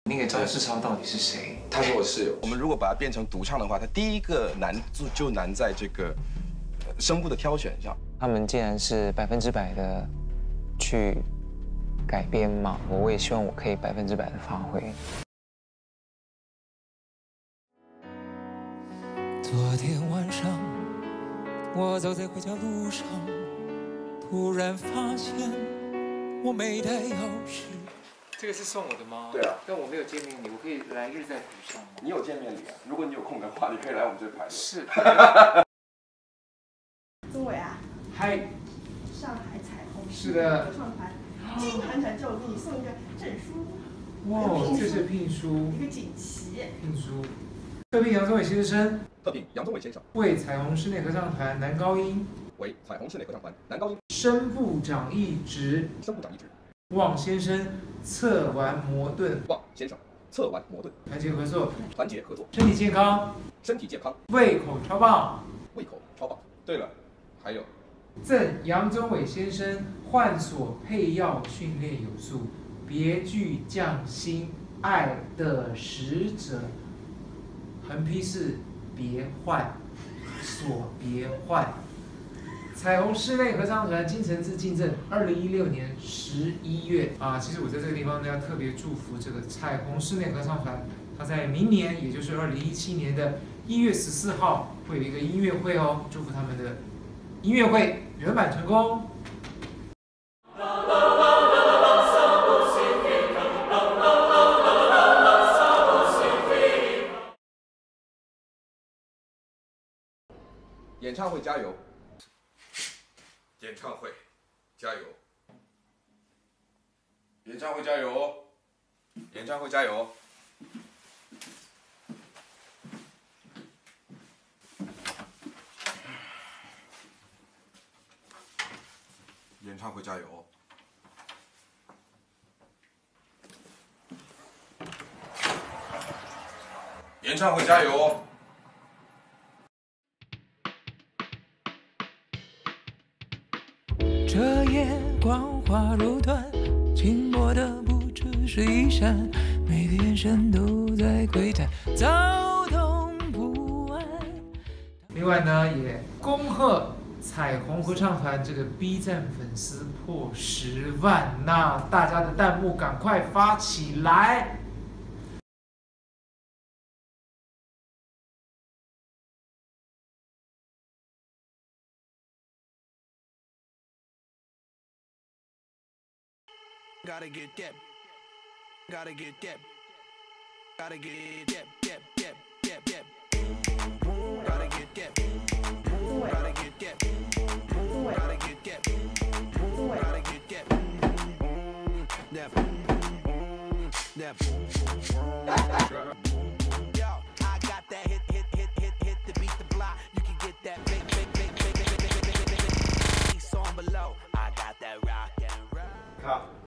那个张世超到底是谁？ 他是我室友。 我们如果把它变成独唱的话，它第一个难就难在这个声部的挑选上。 他们既然是100%的去改编嘛，我也希望我可以100%的发挥。 昨天晚上，我走在回家路上，突然发现我没带钥匙。 这个是送我的吗？ 对啊， 但我没有见面礼，我可以来日再补上吗？ 你有见面礼啊？如果你有空的话，你可以来我们这排。 是。 周伟啊， 嗨， 上海彩虹是的合唱团，金团团就给你送一个证书。 哇，这是聘书， 一个锦旗。 聘书。特聘杨宗纬先生， 特聘杨宗纬先生为彩虹室内合唱团男高音， 为彩虹室内合唱团男高音声部长一职，望先生侧完磨盾， 望先生侧完磨盾， 团结合作， 团结合作， 身体健康， 身体健康， 胃口超棒， 胃口超棒。对了，还有赠杨宗纬先生换所配药训练有素，别具匠心，爱的使者。横批是别换，所别换。彩虹室内合唱团金承志进证，2016年11月啊，其实我在这个地方呢要特别祝福这个彩虹室内合唱团，它在明年，也就是2017年的1月14号会有一个音乐会哦，祝福他们的音乐会圆满成功。 演唱会加油！演唱会加油！演唱会加油！演唱会加油！演唱会加油！演唱会加油！ 这夜光华如缎，轻薄的不只是衣衫，每个眼神都在窥探，躁动不安。 另外呢，也恭贺彩虹合唱团这个 B 站粉丝破10万，那大家的弹幕赶快发起来！ Gotta get that, gotta get that, gotta get that, that, that, that, that. Gotta get that, gotta get that, gotta get that, gotta get that. That, that.